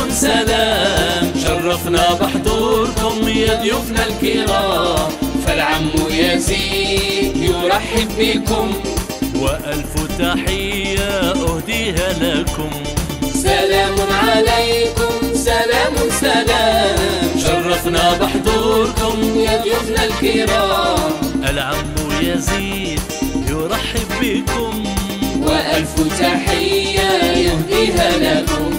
سلام، شرفنا بحضوركم يا ضيوفنا الكرام، فالعم يزيد يرحب بكم وألف تحية أهديها لكم. سلام عليكم سلام سلام، شرفنا بحضوركم يا ضيوفنا الكرام، العم يزيد يرحب بكم وألف تحية يهديها لكم.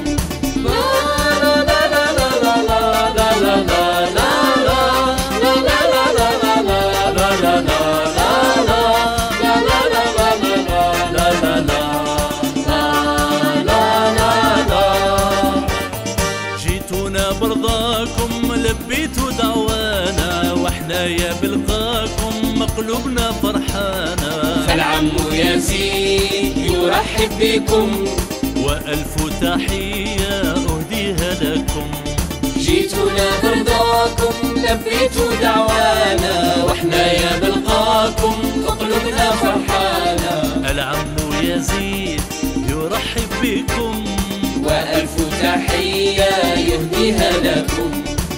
جيتونا برضاكم لبيتوا دعوانا، واحنا يا بلقاكم مقلوبنا فرحانا، فالعم يزيد يرحب بكم وألف تحية أهديها لكم. جيتونا برضاكم لبيتوا دعوانا، واحنا يا بلقاكم قلوبنا فرحانا، العم يزيد يرحب بكم وألف تحية يهديها لكم.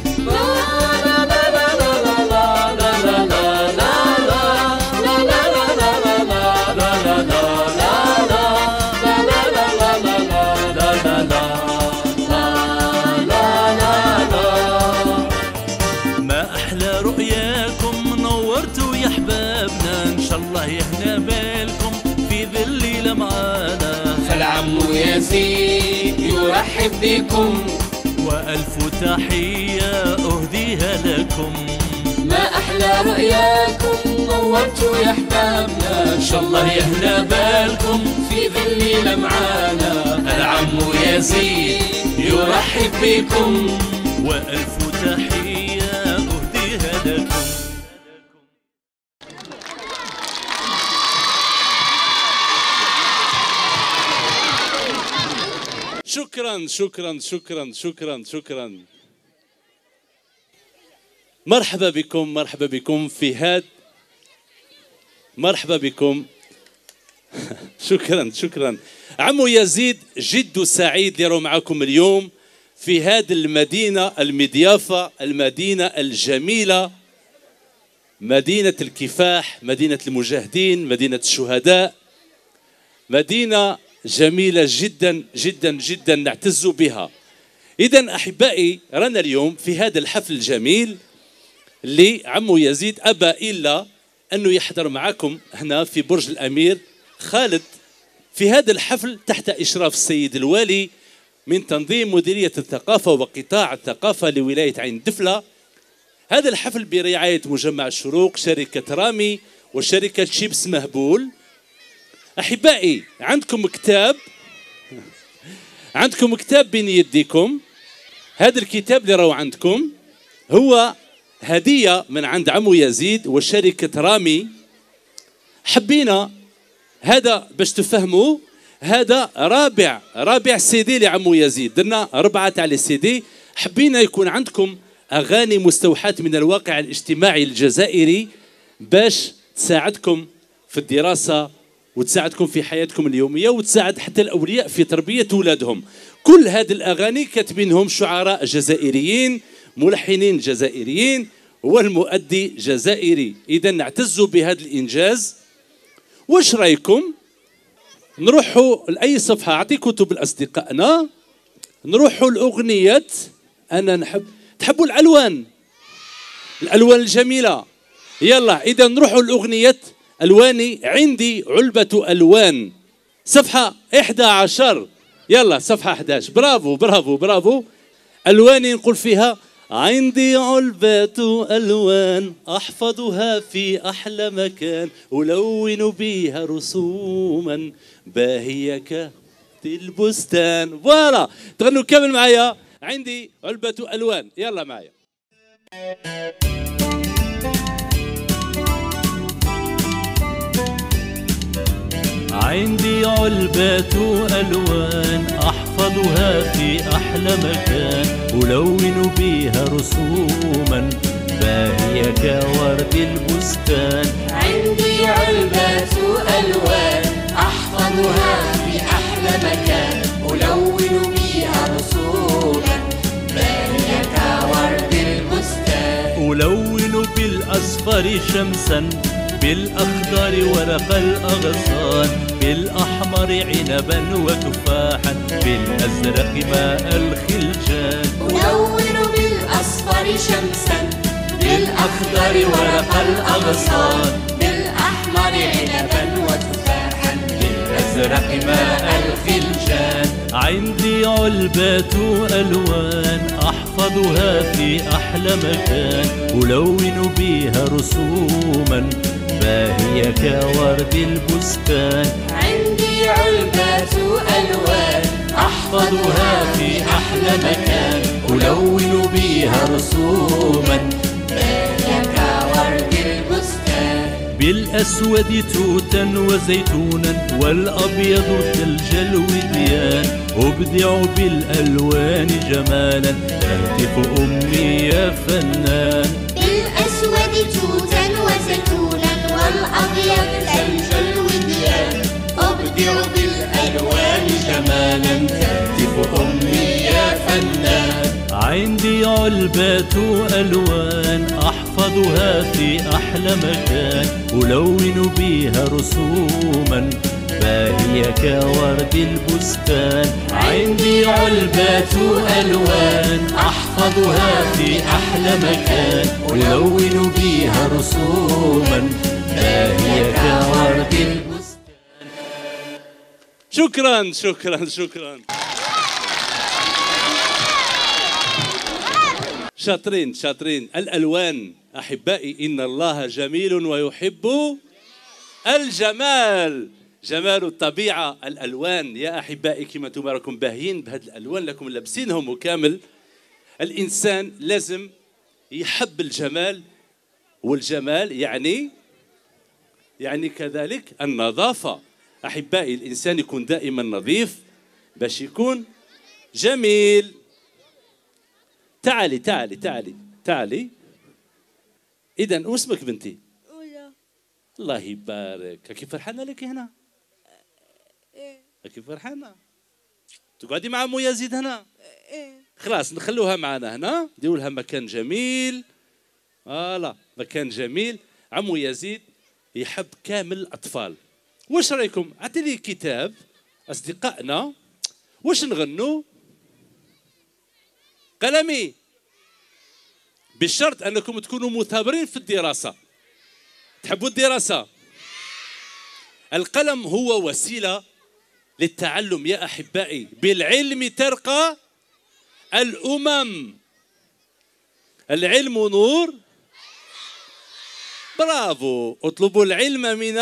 ما أحلى رؤياكم نورتوا يا حبابنا، إن شاء الله يهنا بالكم في ذل لمعانا، فالعم يزيد يرحب بكم وألف تحية أهديها لكم. ما أحلى رؤياكم نورتوا يا حبابنا، إن شاء الله يهنا بالكم في ظل لمعانا، العم يزيد يرحب بكم وألف تحية أهديها لكم. شكرا شكرا شكرا شكرا شكرا. مرحبا بكم مرحبا بكم في هاد مرحبا بكم. شكرا شكرا. عمو يزيد جد سعيد يرى معكم اليوم في هذه المدينة المضيافة، المدينة الجميلة، مدينة الكفاح، مدينة المجاهدين، مدينة الشهداء، مدينة جميلة جدا جدا جدا نعتز بها. إذا أحبائي رانا اليوم في هذا الحفل الجميل اللي عمو يزيد أبى إلا أنه يحضر معكم هنا في برج الأمير خالد في هذا الحفل تحت إشراف السيد الوالي من تنظيم مديرية الثقافة وقطاع الثقافة لولاية عين دفلة. هذا الحفل برعاية مجمع الشروق، شركة رامي وشركة شيبس مهبول. أحبائي عندكم كتاب بين يديكم. هذا الكتاب اللي راهو عندكم هو هدية من عند عمو يزيد وشركة رامي. حبينا هذا باش تفهموا، هذا رابع سيدي لعمو يزيد، درنا 4 تاع لي سيدي. حبينا يكون عندكم أغاني مستوحاة من الواقع الاجتماعي الجزائري باش تساعدكم في الدراسة وتساعدكم في حياتكم اليومية وتساعد حتى الأولياء في تربية أولادهم. كل هذه الأغاني كاتبينهم شعراء جزائريين، ملحنين جزائريين، والمؤدي جزائري. إذا نعتز بهذا الإنجاز. واش رايكم نروحوا لأي صفحة؟ أعطي كتب لأصدقائنا، نروحوا لأغنية أنا تحبوا الألوان الجميلة. يلا إذا نروحوا لأغنية ألواني عندي علبة ألوان، صفحة 11. يلا صفحة 11. برافو برافو برافو. ألواني نقول فيها عندي علبة ألوان أحفظها في أحلى مكان، ألون بها رسوما باهية كالبستان. فوالا تغنوا كامل معايا. عندي علبة ألوان. يلا معايا. عندي علبة ألوان أحفظها في أحلى مكان، ألون بها رسوما باهية كورد البستان. عندي علبة ألوان أحفظها في أحلى مكان، ألون بها رسوما بالأصفر شمسا، بالأخضر ورق الأغصان، بالأحمر عنبا وتفاحا، بالأزرق ماء الخلجان. ولون بالأصفر شمسا، بالأخضر ورق الأغصان، بالأحمر عنبا وتفاحا، بالأزرق ماء الخلجان. عندي علبات ألوان أحفظها في أحلى مكان، ألون بها رسوما باهية كورد البستان. عندي علبات ألوان أحفظها في أحلى مكان، ألون بها رسوما باهية كورد البستان. بالأسود توتا وزيتونا، والأبيض ثلج الوديان، أبدع بالألوان جمالا تهتف أمي يا فنان. بالأسود توتا وزيتونا، والأبيض ثلج الوديان، أبدع بالألوان جمالا تهتف أمي يا فنان. عندي علبات ألوان أحفظها في أحلى مكان، ألون بها رسوما باهية كورد البستان. عندي علبات ألوان أحفظها في أحلى مكان، ألون بها رسوما باهية كورد البستان. شكرا شكرا شكرا. شاطرين شاطرين. الألوان أحبائي، إن الله جميل ويحب الجمال، جمال الطبيعة. الألوان يا أحبائي كما انتم راكم باهيين بهذه الألوان، لكم لابسينهم وكامل. الإنسان لازم يحب الجمال، والجمال يعني كذلك النظافة. أحبائي الإنسان يكون دائما نظيف باش يكون جميل. تعالي تعالي تعالي تعالي. إذا واسمك بنتي؟ أولى. الله يبارك. كيف فرحانة لك هنا؟ إيه. كيف فرحانة؟ تقعدي مع أمو يزيد هنا؟ إيه. خلاص نخلوها معنا هنا، نديروا لها مكان جميل. فوالا مكان جميل. عمو يزيد يحب كامل الأطفال. واش رايكم؟ عطيني كتاب أصدقائنا، واش نغنوا؟ قلمي، بالشرط أنكم تكونوا مثابرين في الدراسة. تحبوا الدراسة؟ القلم هو وسيلة للتعلم يا أحبائي. بالعلم ترقى الأمم. العلم نور. برافو. اطلبوا العلم من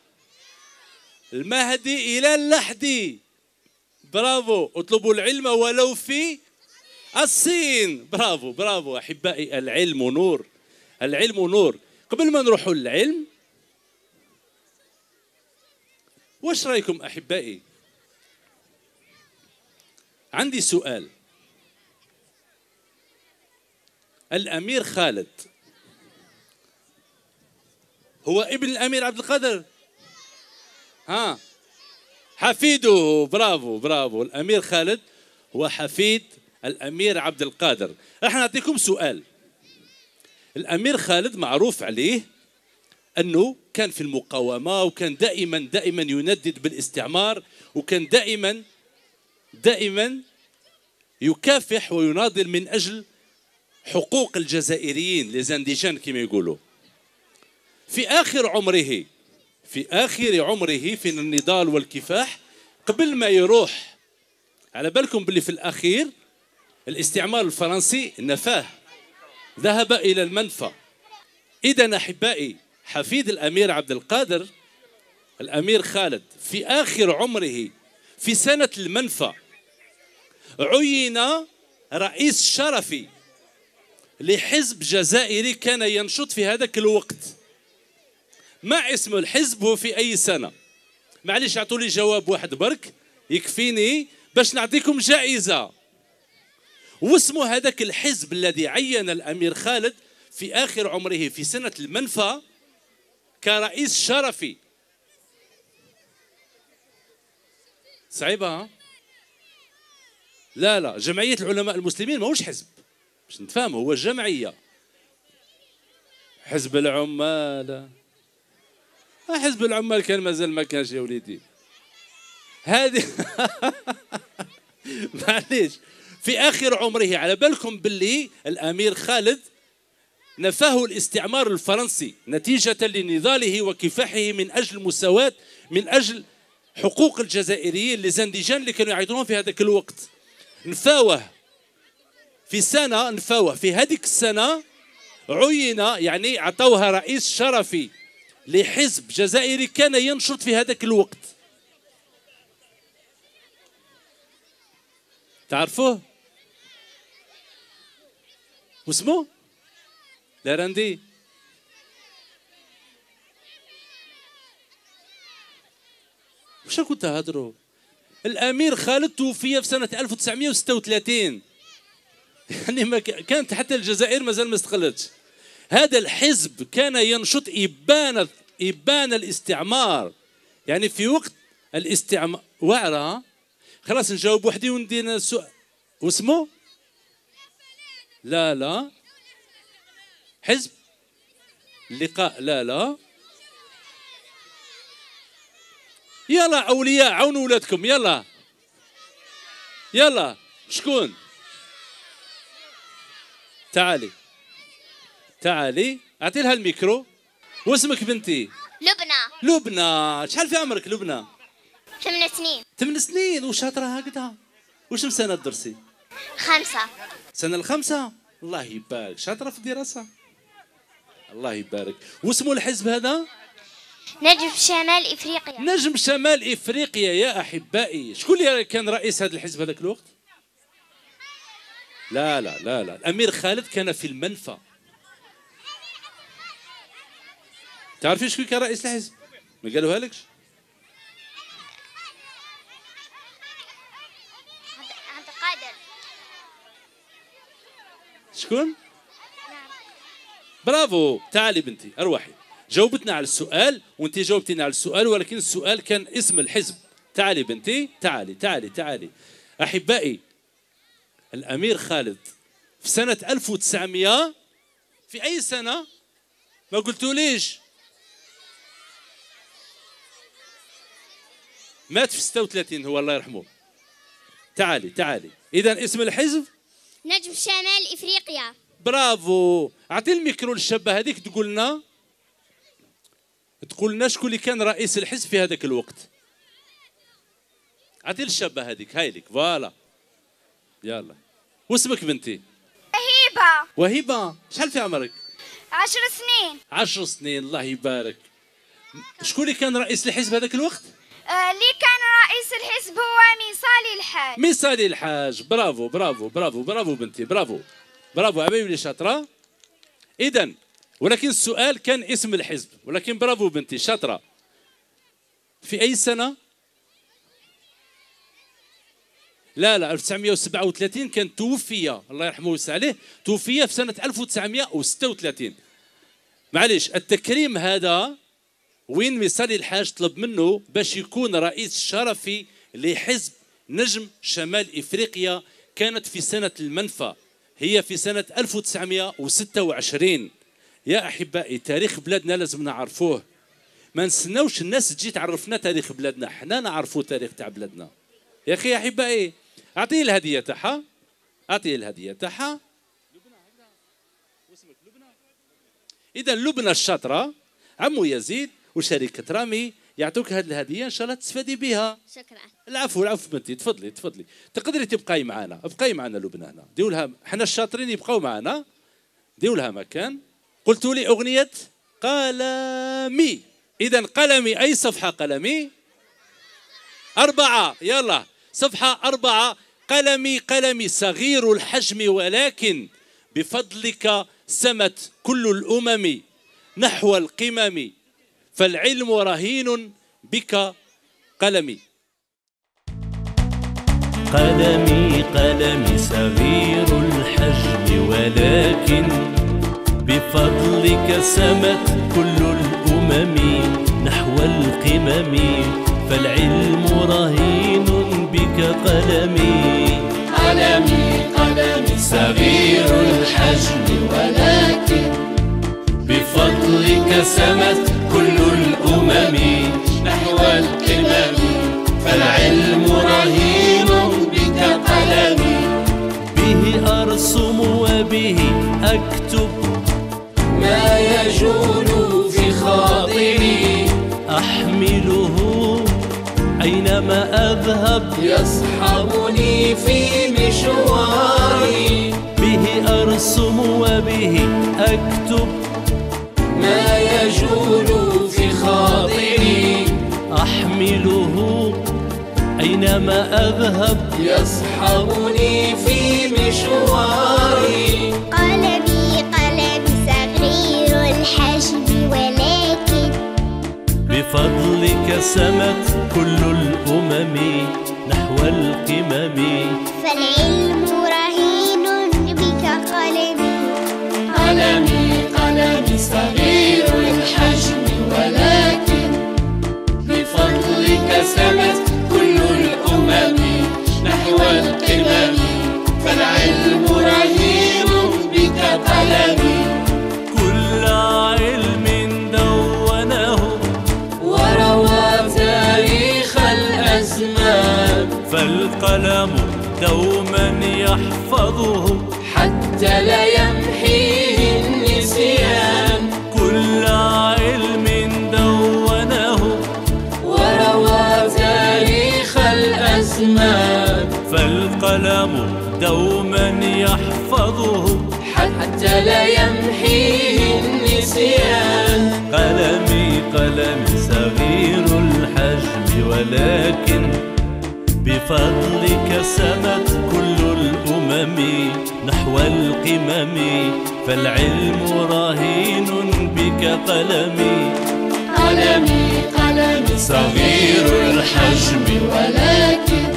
المهد إلى اللحد. برافو. اطلبوا العلم ولو في الصين. برافو برافو أحبائي. العلم نور. العلم نور. قبل ما نروحوا للعلم، واش رايكم أحبائي؟ عندي سؤال. الأمير خالد هو ابن الأمير عبد القادر؟ ها، حفيده. برافو برافو. الأمير خالد هو حفيد الأمير عبد القادر. راح نعطيكم سؤال. الأمير خالد معروف عليه أنه كان في المقاومة، وكان دائما يندد بالاستعمار، وكان دائما يكافح ويناضل من أجل حقوق الجزائريين لزانديجان كما يقولوا. في آخر عمره في النضال والكفاح، قبل ما يروح، على بالكم باللي في الأخير الاستعمار الفرنسي نفاه، ذهب إلى المنفى. إذا أحبائي حفيد الأمير عبد القادر الأمير خالد في آخر عمره في سنة المنفى عين رئيس شرفي لحزب جزائري كان ينشط في هذاك الوقت. ما اسم الحزب وفي أي سنة؟ معليش اعطوا لي جواب واحد برك يكفيني باش نعطيكم جائزة. واسم هذاك الحزب الذي عين الأمير خالد في آخر عمره في سنة المنفى كرئيس شرفي؟ صعيبة ها؟ لا جمعية العلماء المسلمين ماهوش حزب باش نتفاهموا، هو جمعية. حزب العمال. حزب العمال كان مازال ما كانش يا وليدي. هذه معليش في آخر عمره. على بالكم باللي الأمير خالد نفاه الاستعمار الفرنسي نتيجة لنضاله وكفاحه من أجل المساواة، من أجل حقوق الجزائريين لزنديجان اللي كانوا يعيطون في هذاك الوقت. نفاوه في سنة، نفاوه في هذيك السنة عين، يعني عطوها رئيس شرفي لحزب جزائري كان ينشط في هذاك الوقت. تعرفوه؟ واسمه؟ لاراندي. وش كنت تهضروا؟ الأمير خالد توفي في سنة 1936. يعني ما كانت حتى الجزائر مازال ما استقلتش. هذا الحزب كان ينشط إبان الاستعمار، يعني في وقت الاستعمار. واعرة خلاص نجاوب وحدي وندينا السؤال. واسمه؟ لا حزب اللقاء. لا يلا أولياء عاونوا ولادكم. يلا شكون؟ تعالي اعطي لها الميكرو. واسمك بنتي؟ لبنى. شحال في عمرك لبنى؟ 8 سنين. 8 سنين وشاطرة هكذا. وش مسنة تدرسي؟ 5. سنة الخامسة. الله يبارك، شاطرة في الدراسة. الله يبارك. واسمه الحزب هذا؟ نجم شمال إفريقيا. نجم شمال إفريقيا. يا أحبائي شكون اللي كان رئيس هذا الحزب هذاك الوقت؟ لا الأمير خالد كان في المنفى. تعرفين شكون كان رئيس الحزب؟ ما قالوها لكش؟ عبد القادر. شكون؟ برافو. تعالي بنتي أروحي. جاوبتنا على السؤال وانت جاوبتينا على السؤال، ولكن السؤال كان اسم الحزب. تعالي بنتي، تعالي. أحبائي الأمير خالد في سنة 1900 في أي سنة؟ ما قلتوا ليش؟ مات في 36 هو الله يرحمه. تعالي. إذا اسم الحزب؟ نجم شمال إفريقيا. برافو. أعطي الميكرو للشابة هذيك تقول لنا شكون اللي كان رئيس الحزب في هذاك الوقت. أعطي للشابة هذيك، هاي لك فوالا. يلا واسمك بنتي؟ وهيبة. شحال في عمرك؟ 10 سنين. 10 سنين. الله يبارك. شكون اللي كان رئيس الحزب هذاك الوقت؟ اللي كان رئيس الحزب هو ميصالي الحاج. برافو بنتي. برافو حبايبي شاطرة. إذن ولكن السؤال كان اسم الحزب، ولكن برافو بنتي شاطرة. في أي سنة؟ لا 1937 كان توفي الله يرحمه ويوسع عليه. توفي في سنة 1936. معليش التكريم هذا وين ميصالي الحاج طلب منه باش يكون رئيس شرفي لحزب نجم شمال إفريقيا. كانت في سنة المنفى، هي في سنة 1926. يا أحبائي تاريخ بلادنا لازم نعرفوه، ما نستناوش الناس تجي تعرفنا تاريخ بلادنا، حنا نعرفوا تاريخ تاع بلادنا. يا أخي يا أحبائي أعطيه الهدية تاعها. إذا لبنى الشاطرة عمو يزيد وشركة رامي يعطوك هذه الهدية إن شاء الله تستفادي بها. شكرا. العفو بنتي. تفضلي تقدري تبقاي معنا. لبنى هنا ديو لها، حنا الشاطرين يبقاو معنا. ديو لها مكان. قلتوا لي أغنية قلمي. إذا قلمي أي صفحة؟ قلمي 4. يلا صفحة 4. قلمي صغير الحجم ولكن بفضلك سمت كل الأمم نحو القمم فالعلم رهين بك قلمي. قلمي صغير الحجم ولكن بفضلك سمت كل الأمم نحو القمم فالعلم رهين بك قلمي صغير الحجم ولكن بفضلك بفضلك سمت كل الأمم نحو القمم فالعلم رهين بك قلمي به أرسم وبه أكتب ما يجول في خاطري أحمله أينما أذهب يصحبني في مشواري به أرسم وبه أكتب ما يجول في خاطري أحمله أينما أذهب يصحبني في مشواري قلمي صغير الحجم ولكن بفضلك سمت كل الأمم نحو القمم فالعلم رهين بك قلمي قلمي صغير الحجم ولكن بفضلك سمت كل الأمم نحو القمم فالعلم رهين بك قلمي كل علم دونه وروى تاريخ الأزمان فالقلم دوما يحفظه حتى لا يمحيه النسيان كل علم دونه وروى تاريخ الأزمان فالقلم دوما يحفظه حتى لا يمحيه النسيان قلمي صغير الحجم ولكن بفضلك سمت كل الأمم نحو القمم فالعلم رهين بك قلمي صغير الحجم ولكن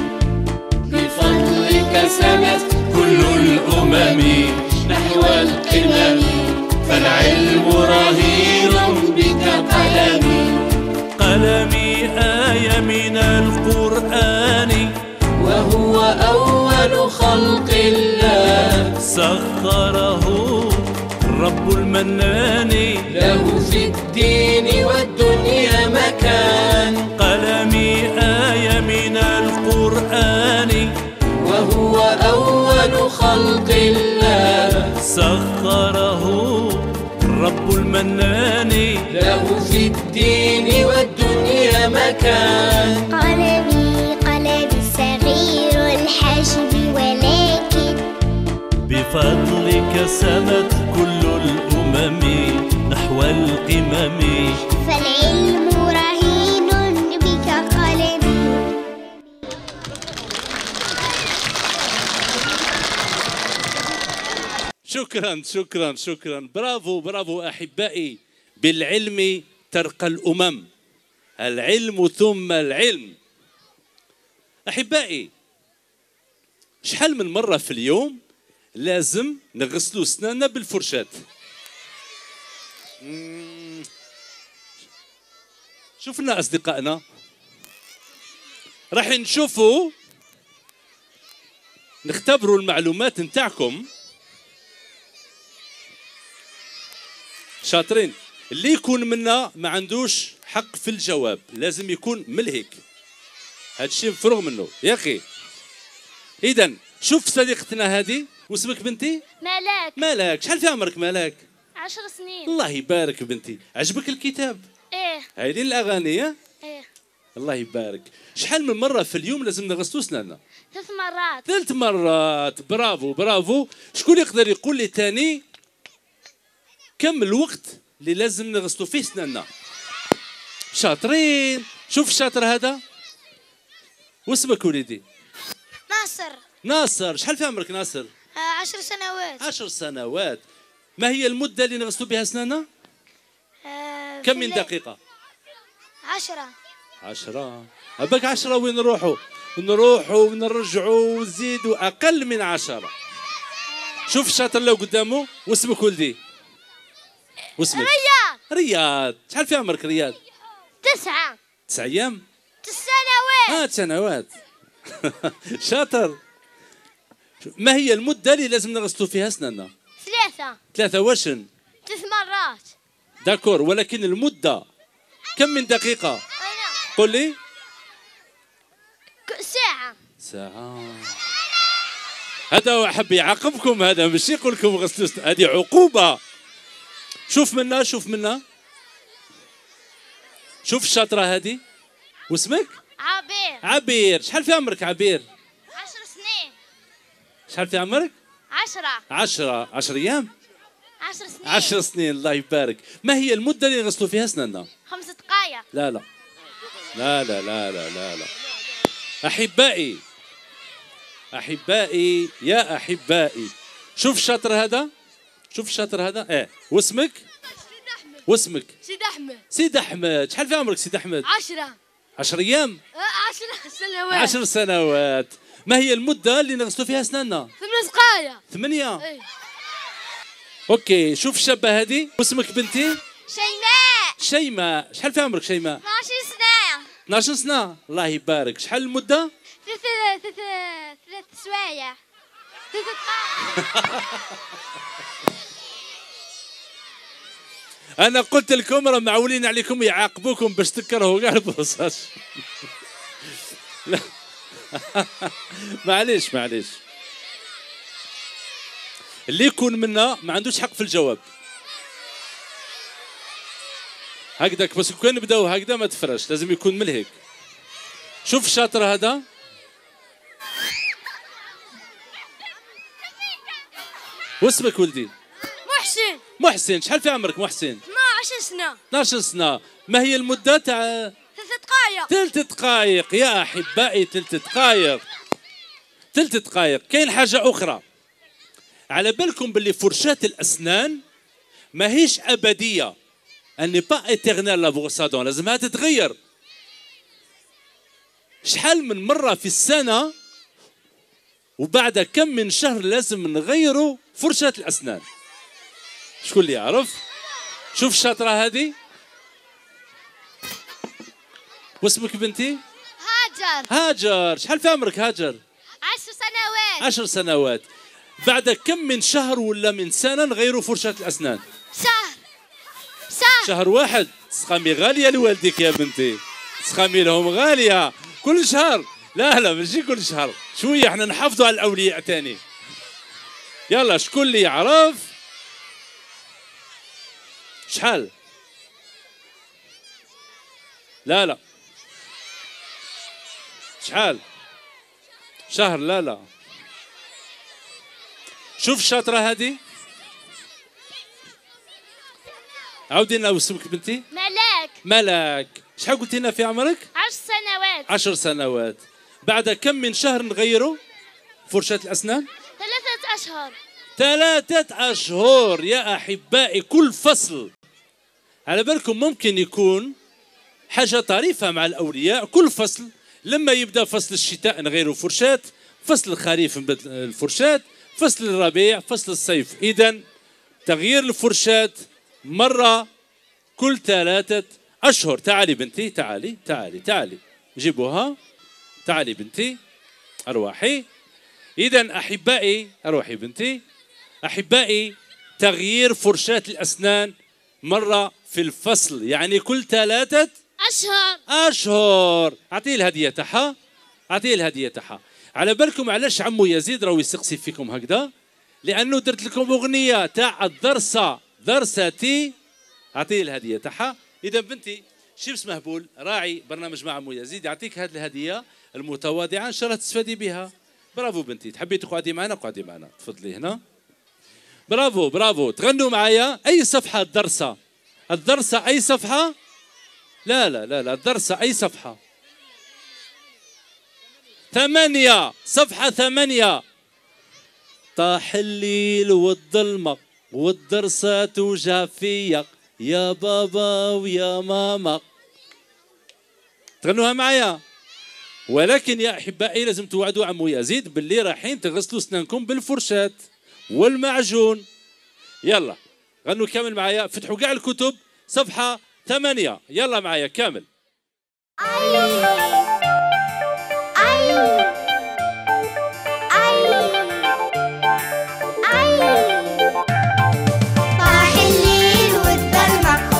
بفضلك سمت كل الأمم نحو القمم فالعلم رهين بك قلمي آية من القرآن وهو أول خلق الله سخره الرب المنان له في الدين والدنيا مكان قلمي آية من القرآن وهو أول خلق الله سخره الرب المنان له في الدين والدنيا مكان قلمي صغير الحجم ولكن بفضلك سمت كل الأمم نحو القمم فالعلم رهين بك قلمي شكرا برافو أحبائي. بالعلم ترقى الأمم، العلم ثم العلم. أحبائي، شحال من مرة في اليوم لازم نغسلوا سناننا بالفرشاة؟ شوفنا أصدقائنا راح نشوفوا نختبروا المعلومات نتاعكم. شاطرين. اللي يكون منا ما عندوش حق في الجواب لازم يكون ملهيك، هذا الشيء مفروغ منه يا اخي. اذا شوف صديقتنا هذه، واسمك بنتي؟ ملاك. شحال في عمرك ملاك؟ 10 سنين. الله يبارك بنتي. عجبك الكتاب؟ ايه. هايلين الاغاني؟ ايه. الله يبارك. شحال من مره في اليوم لازم نغسلوا سناننا؟ 3 مرات. 3 مرات. برافو. شكون يقدر يقول لي تاني كم الوقت اللي لازم نغسلوا فيه سناننا؟ شاطرين. شوف الشاطر هذا. واسمك وليدي؟ ناصر. شحال في عمرك ناصر؟ 10 سنوات. 10 سنوات. ما هي المدة اللي نغسلوا بها سناننا؟ كم من دقيقة؟ 10. أباك 10 وين نروحوا ونرجعوا ونزيدوا أقل من 10. شوف الشاطر لو قدامه. واسمك ولدي؟ واسمك؟ رياض. شحال في عمرك رياض؟ 9. 9 أيام؟ 9 سنوات. 9 سنوات. شاطر. ما هي المدة اللي لازم نغسلوا فيها سناننا؟ 3. 3 وشن؟ 3 مرات. داكور، ولكن المدة كم من دقيقة؟ قل لي. ساعة. ساعة. هذا هو حب يعاقبكم، هذا ماشي يقول لكم غسلوا، هذه عقوبة. شوف منا شوف منا، شوف الشاطرة هذه. واسمك؟ عبير. عبير. شحال في عمرك عبير؟ 10 سنين. شحال في عمرك؟ 10. 10 أيام؟ 10 سنين. 10 سنين، الله يبارك. ما هي المدة اللي نغسلوا فيها أسناننا؟ 5 دقائق. لا لا لا لا لا لا لا لا. أحبائي أحبائي يا أحبائي، شوف الشاطر هذا، شوف الشاطر هذا. واسمك؟ واسمك؟ سيد أحمد. سيد أحمد. شحال في عمرك سيد أحمد؟ 10. 10 أيام؟ 10 سنوات. 10 سنوات. ما هي المدة اللي نغسلوا فيها أسناننا؟ 8 دقائق. 8. إيه. أوكي، شوف الشابة هذه. واسمك بنتي؟ شيماء. شيماء. شحال في عمرك شيماء؟ 12 سنة. 12 سنة، الله يبارك. شحال المدة؟ 3 سوايع. 3 دقائق. أنا قلت لكم راه معولين عليكم يعاقبوكم باش تكرهوا كاع البوصاج. لا معليش معليش، اللي يكون منا ما عندوش حق في الجواب. هكذاك بس كون نبداو هكذا ما تفرش، لازم يكون ملهيك. شوف الشاطر هذا. واسمك ولدي؟ محسن. محسن. شحال في عمرك محسن؟ 12 سنة. 12 سنة. ما هي المدة تاع؟ 3 دقائق. 3 دقائق يا أحبائي، 3 دقائق. 3 دقائق. كاين حاجة أخرى، على بالكم باللي فرشاة الأسنان ماهيش أبدية، أني با إترنال لا بروسادون، لازمها تتغير. شحال من مرة في السنة وبعد كم من شهر لازم نغيروا فرشاة الأسنان؟ شكون اللي يعرف؟ شوف الشاطرة هذه. واسمك بنتي؟ هاجر. هاجر. شحال في عمرك هاجر؟ 10 سنوات. 10 سنوات. بعد كم من شهر ولا من سنة نغيروا فرشاة الأسنان؟ شهر. شهر واحد. سخامي غالية لوالديك يا بنتي، سخامي لهم غالية. كل شهر؟ لا لا ماشي كل شهر، شوية احنا نحافظوا على الأولياء تاني. يلا شكون اللي يعرف؟ شحال؟ لا لا شحال؟ شهر؟ لا لا. شوف الشاطرة هذه. عاودي لنا واسمك بنتي؟ ملاك. ملاك. شحال قلتي لنا في عمرك؟ 10 سنوات. 10 سنوات. بعد كم من شهر نغيروا فرشاة الأسنان؟ 3 أشهر. 3 أشهر يا أحبائي، كل فصل. على بالكم ممكن يكون حاجة طريفة مع الأولياء، كل فصل لما يبدأ فصل الشتاء نغيروا فرشاة، فصل الخريف نبدل الفرشاة، فصل الربيع، فصل الصيف. إذن تغيير الفرشاة مرة كل 3 أشهر. تعالي بنتي، تعالي تعالي تعالي، جيبوها. تعالي بنتي، أرواحي. إذن أحبائي، أروحي بنتي. أحبائي، تغيير فرشاة الأسنان مرة في الفصل، يعني كل 3 أشهر. أعطيه الهدية تاعها، أعطيه الهدية تاعها. على بالكم علاش عمو يزيد راهو يسقسي فيكم هكذا؟ لأنه درت لكم أغنية تاع الدرسة، درستي. أعطيه الهدية تاعها. إذا بنتي شيبس مهبول راعي برنامج مع عمو يزيد يعطيك هذه الهدية المتواضعة، إن شاء الله تستفادي بها. برافو بنتي. تحبي تقعدي معنا؟ قعدي معنا، تفضلي هنا. برافو برافو. تغنوا معايا. أي صفحة الدرسة؟ الدرسة أي صفحة؟ لا لا لا لا، الدرسة أي صفحة؟ 8. صفحة 8. طاح الليل والظلمة والدرسة توجع فيا يا بابا ويا ماما. تغنوها معايا. ولكن يا أحبائي لازم توعدوا عمو يزيد باللي رايحين تغسلوا اسنانكم بالفرشاة والمعجون. يلا غنوا كامل معايا. فتحوا كاع الكتب صفحة 8. يلا معايا كامل. طاح الليل والظلمة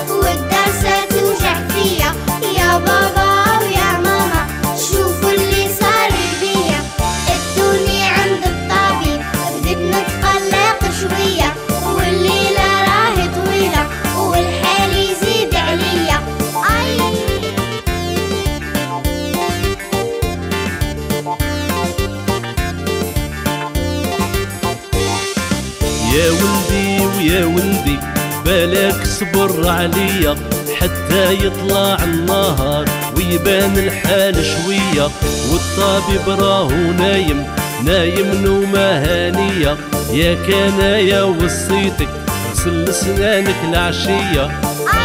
ويا ولدي بالك صبر عليا حتى يطلع النهار ويبان الحال شوية، والطبيب راهو نايم نومة هانية. يا كنايا وصيتك غسل سنانك العشية.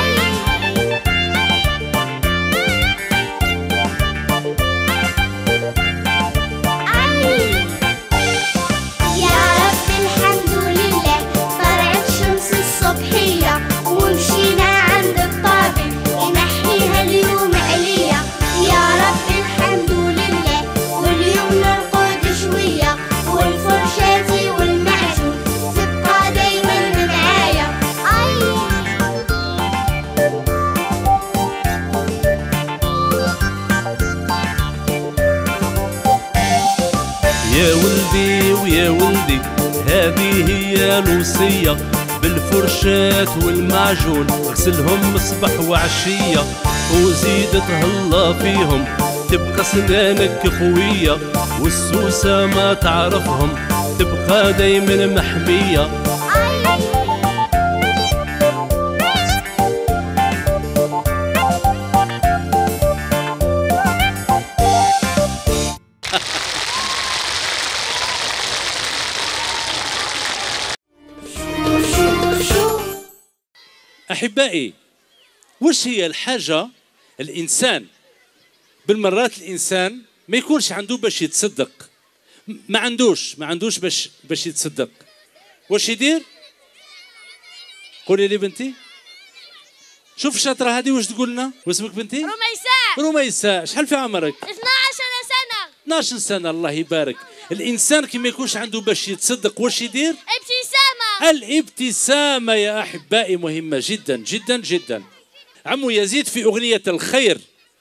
يا ولدي ويا ولدي هذه هي الوصية، بالفرشاة والمعجون اغسلهم صبح وعشية، وزيد تهلا فيهم تبقى سنانك قوية، والسوسة ما تعرفهم تبقى دايما محمية. أحبائي، وش هي الحاجة الإنسان بالمرات الإنسان ما يكونش عنده باش يتصدق، ما عندوش باش يتصدق، واش يدير؟ قولي لي بنتي، شوف الشاطرة هذه واش تقول لنا؟ واسمك بنتي؟ رميساء. شحال في عمرك؟ 12 سنة. 12 سنة، الله يبارك. الإنسان كي ما يكونش عنده باش يتصدق واش يدير؟ ابتسامة. الابتسامة يا أحبائي مهمة جدا جدا جدا. عمو يزيد في أغنية الخير: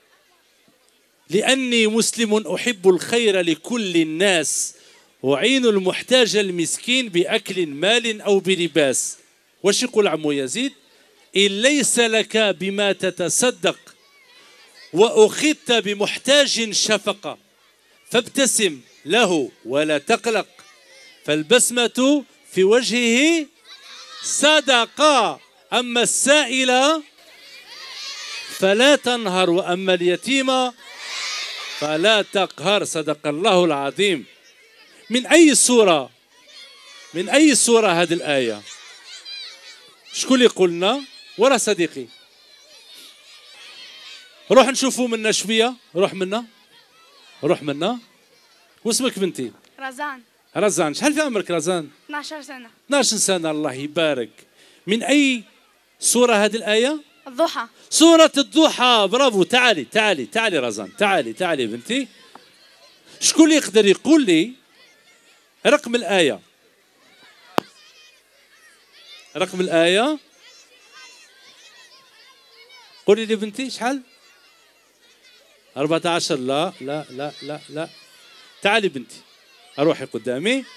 لأني مسلم أحب الخير لكل الناس، أعين المحتاج المسكين بأكل مال أو بلباس. واش يقول عمو يزيد؟ إن ليس لك بما تتصدق وأخذت بمحتاج شفقة فابتسم له ولا تقلق، فالبسمة في وجهه صدقة، أما السائل فلا تنهر، وأما اليتيم فلا تقهر. صدق الله العظيم. من أي سورة هذه الآية؟ شكون اللي قلنا؟ ورا صديقي، روح نشوفوا منا شوية. روح منا. واسمك بنتي؟ رزان. شحال في عمرك رزان؟ 12 سنة. 12 سنة، الله يبارك. من أي سورة هذه الآية؟ الضحى. سورة الضحى. برافو. تعالي رزان، تعالي بنتي. شكون اللي يقدر يقول لي رقم الآية؟ قولي لي بنتي شحال؟ 14. لا لا لا لا لا. تعالي بنتي، أروحي قدامي.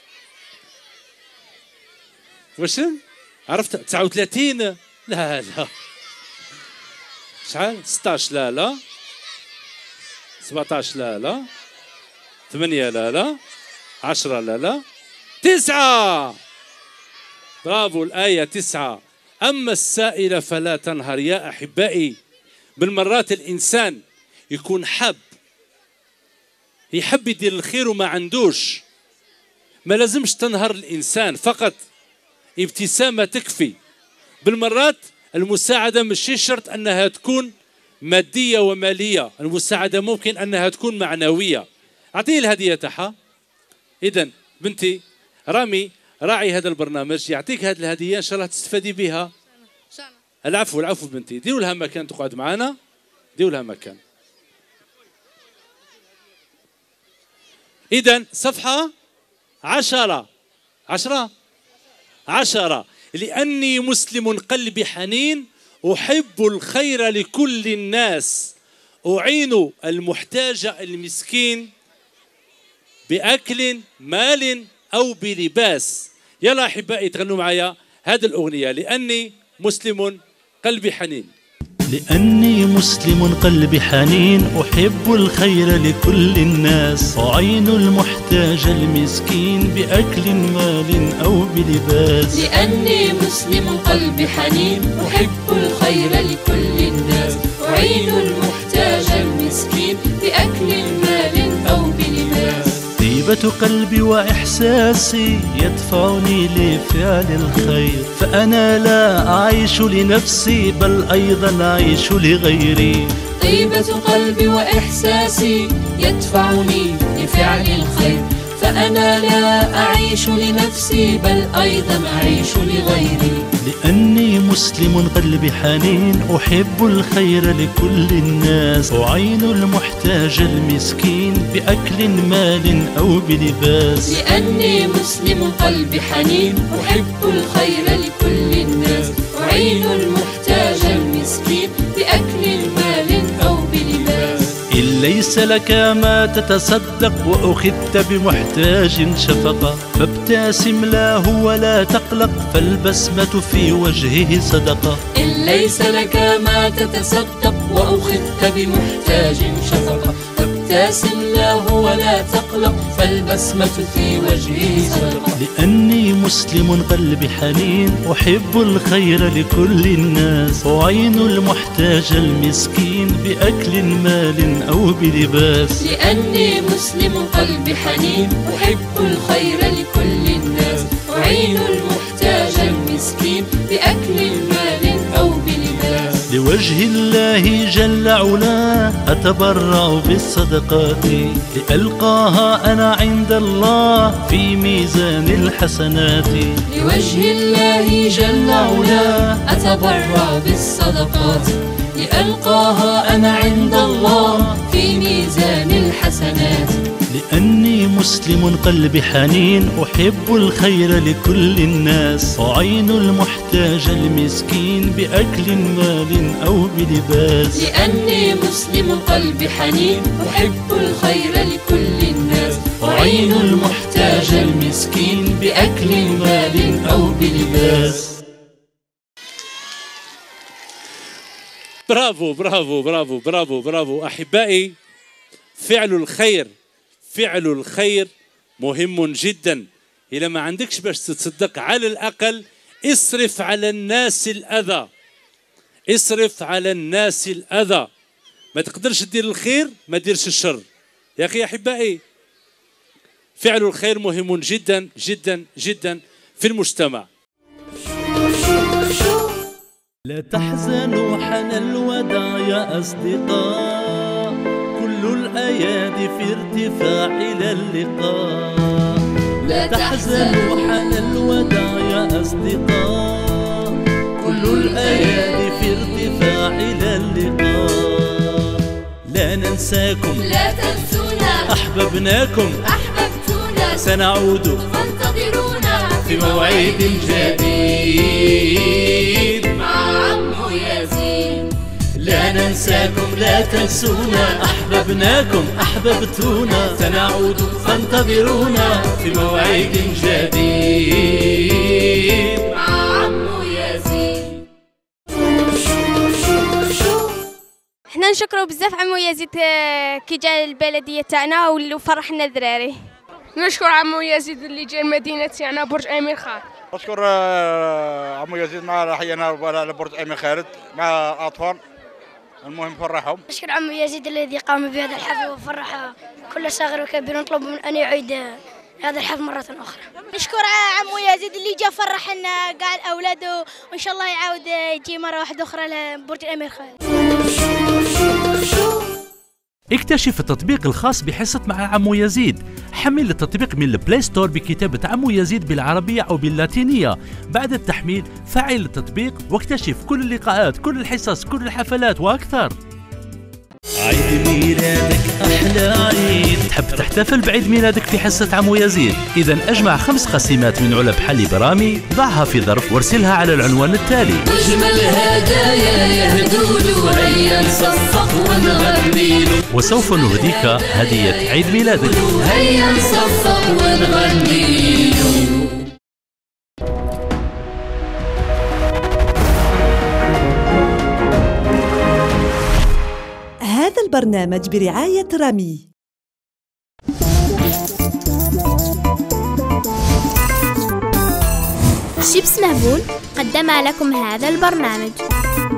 واش عرفت؟ 39. لا شحال؟ 16. لا 17. لا 8. لا 10. لا 9. برافو. الآية 9. أما السائل فلا تنهر. يا أحبائي، بالمرات الإنسان يكون يحب يدير الخير وما عندوش، ما لازمش تنهر الإنسان، فقط ابتسامة تكفي. بالمرات المساعدة مش شرط أنها تكون مادية ومالية، المساعدة ممكن أنها تكون معنوية. أعطيه الهدية تاعها. إذن بنتي رامي راعي هذا البرنامج، يعطيك هذه الهدية إن شاء الله تستفادي بها. العفو بنتي. ديروا لها مكان تقعد معنا، ديروا لها مكان. إذن صفحة 10. لأني مسلم قلبي حنين أحب الخير لكل الناس، أعين المحتاج المسكين بأكل مال أو بلباس. يلا أحبائي تغنوا معايا هذه الأغنية: لأني مسلم قلبي حنين. لأني مسلم قلبي حنين أحب الخير لكل الناس، أعين المحتاج المسكين بأكل مال أو بلباس. لأني مسلم قلبي حنين أحب الخير لكل الناس أعين المحتاج المسكين بأكل مال أو بلباس طيبة قلبي وإحساسي يدفعني لفعل الخير فأنا لا أعيش لنفسي بل أيضا أعيش لغيري طيبة قلبي وإحساسي يدفعني لفعل الخير فأنا لا أعيش لنفسي بل أيضا أعيش لغيري لأني مسلم قلبي حنين أحب الخير لكل الناس أعين المحتاج المسكين بأكل مال أو بلباس لأني مسلم قلبي حنين أحب الخير لكل الناس أعين المحتاج المسكين بأكل مال أو بلباس إن ليس لك ما تتصدق وأخذت بمحتاج شفقة فابتسم له ولا تقلق فالبسمة في وجهه صدقة إن ليس لك ما تتصدق وأخذت بمحتاج شفقة فابتسم له ولا تقلق فالبسمة في وجهه صدقة لأني مسلم قلبي حنين أحب الخير لكل الناس أعين المحتاج المسكين بأكل مال أو بلباس لأني مسلم قلبي حنين أحب الخير لكل الناس أعين المحتاج المسكين بأكل مال أو بلباس لوجه الله جل علاه أتبرع بالصدقات لألقاها أنا عند الله في ميزان الحسنات لوجه الله جل علاه أتبرع بالصدقات لألقاها أنا عند الله في ميزان الحسنات لأني مسلم قلبي حنين أحب الخير لكل الناس أعين المحتاج المسكين بأكل مال أو بلباس لأني مسلم قلبي حنين أحب الخير لكل الناس أعين المحتاج المسكين بأكل مال أو بلباس برافو برافو برافو برافو برافو أحبائي. فعل الخير مهم جدا. إذا ما عندكش باش تتصدق على الأقل اصرف على الناس الأذى، اصرف على الناس الأذى. ما تقدرش تدير الخير ما ديرش الشر يا أخي. أحبائي فعل الخير مهم جدا جدا جدا في المجتمع. لا تحزنوا حان الوداع يا أصدقاء كل الأيادي في ارتفاع إلى اللقاء. لا تحزنوا حان الوداع يا أصدقاء كل الأيادي في ارتفاع إلى اللقاء. لا ننساكم لا تنسونا أحببناكم أحببتونا سنعود فانتظرونا في موعد جديد مع عمو يزيد. لا ننساكم لا تنسونا أحببناكم أحببتونا سنعود فانتظرونا في موعد جديد مع عمو يزيد. حنا نشكروا بزاف عمو يزيد كي جا البلديه تاعنا وفرحنا الدراري. نشكر عمو يزيد اللي جا المدينه تاعنا برج امير خالد. نشكر عمو يزيد مع حيانا لبرج امير خالد مع الاطفال المهم فرحهم. نشكر عمو يزيد الذي قام بهذا الحفل وفرح كل صغير وكبير. نطلب من ان يعيد هذا الحفل مرة أخرى. نشكر عمو يزيد اللي جا فرح لنا كاع الأولاد وإن شاء الله يعاود يجي مرة واحدة أخرى لبرج الأمير خالد. اكتشف التطبيق الخاص بحصة مع عمو يزيد. حمل التطبيق من البلاي ستور بكتابة عمو يزيد بالعربية أو باللاتينية. بعد التحميل فعل التطبيق واكتشف كل اللقاءات كل الحصص كل الحفلات وأكثر. عيد ميلادك أحلى عيد. تحب تحتفل بعيد ميلادك في حصة عمو يزيد؟ إذا أجمع 5 قسيمات من علب حليب رامي، ضعها في ظرف وارسلها على العنوان التالي. أجمل هدايا يهدولو هيا نصفق ونغنيلو وسوف نهديك هدية عيد ميلادك. هيا نصفق ونغنيلو. هذا البرنامج برعاية رامي. شيبس مهبول قدم لكم هذا البرنامج.